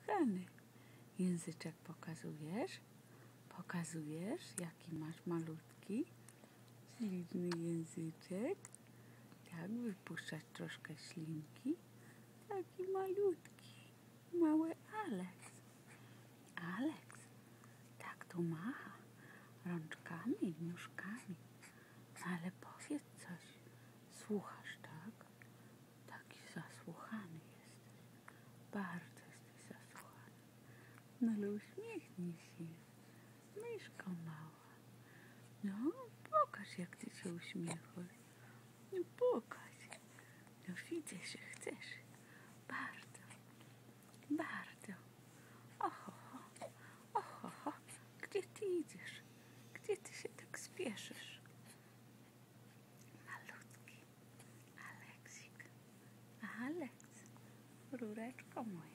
kochany. Języczek pokazujesz? Pokazujesz, jaki masz malutki, śliczny języczek? Tak, wypuszczasz troszkę ślinki. Taki malutki, mały Aleks. Aleks, tak tu macha rączkami i nóżkami. Ale powiedz coś, słuchasz, tak? Taki zasłuchany jesteś. Bardzo jesteś zasłuchany. No ale uśmiechnij się, myszko mała. No, pokaż, jak ty się uśmiechasz. No pokaż. No widzę, że chcesz. Bardzo, bardzo. Oho, oho, gdzie ty idziesz? Gdzie ty się tak spieszysz? Malutki Aleksik. Aleks, rureczko moja.